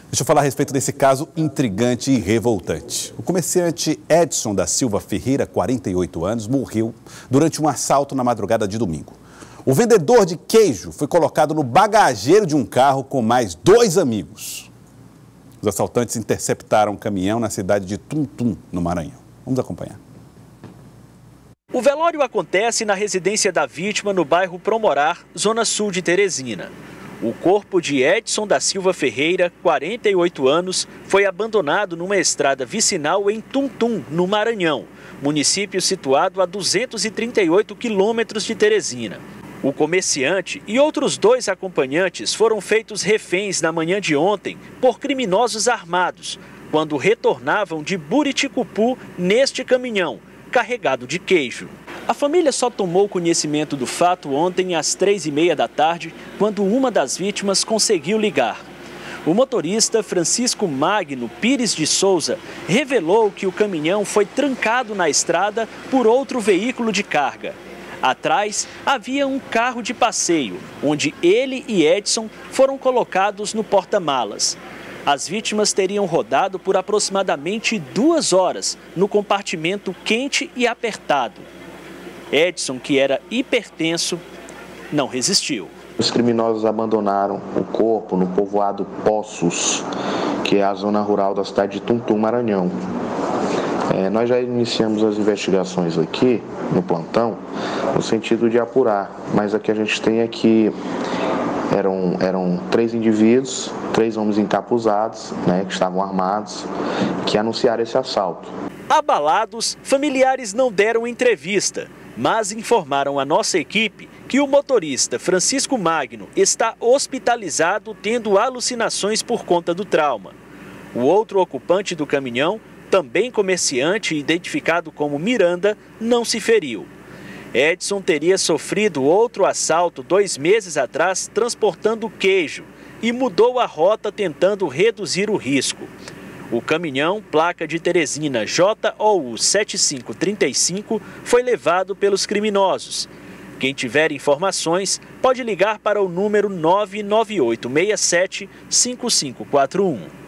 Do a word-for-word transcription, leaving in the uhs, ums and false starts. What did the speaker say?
Deixa eu falar a respeito desse caso intrigante e revoltante. O comerciante Edson da Silva Ferreira, quarenta e oito anos, morreu durante um assalto na madrugada de domingo. O vendedor de queijo foi colocado no bagageiro de um carro com mais dois amigos. Os assaltantes interceptaram um caminhão na cidade de Tuntum, no Maranhão. Vamos acompanhar. O velório acontece na residência da vítima no bairro Promorar, zona sul de Teresina. O corpo de Edson da Silva Ferreira, quarenta e oito anos, foi abandonado numa estrada vicinal em Tuntum, no Maranhão, município situado a duzentos e trinta e oito quilômetros de Teresina. O comerciante e outros dois acompanhantes foram feitos reféns na manhã de ontem por criminosos armados, quando retornavam de Buriticupu neste caminhão, carregado de queijo. A família só tomou conhecimento do fato ontem às três e meia da tarde, quando uma das vítimas conseguiu ligar. O motorista Francisco Magno Pires de Souza revelou que o caminhão foi trancado na estrada por outro veículo de carga. Atrás havia um carro de passeio, onde ele e Edson foram colocados no porta-malas. As vítimas teriam rodado por aproximadamente duas horas no compartimento quente e apertado. Edson, que era hipertenso, não resistiu. Os criminosos abandonaram o corpo no povoado Poços, que é a zona rural da cidade de Tuntum, Maranhão. É, nós já iniciamos as investigações aqui no plantão, no sentido de apurar, mas o que a gente tem é que eram, eram três indivíduos, três homens encapuzados, né, que estavam armados, que anunciaram esse assalto. Abalados, familiares não deram entrevista, mas informaram a nossa equipe que o motorista Francisco Magno está hospitalizado tendo alucinações por conta do trauma. O outro ocupante do caminhão, também comerciante identificado como Miranda, não se feriu. Edson teria sofrido outro assalto dois meses atrás transportando queijo e mudou a rota tentando reduzir o risco. O caminhão, placa de Teresina J O U sete cinco três cinco, foi levado pelos criminosos. Quem tiver informações pode ligar para o número nove nove oito seis sete cinco cinco quatro um.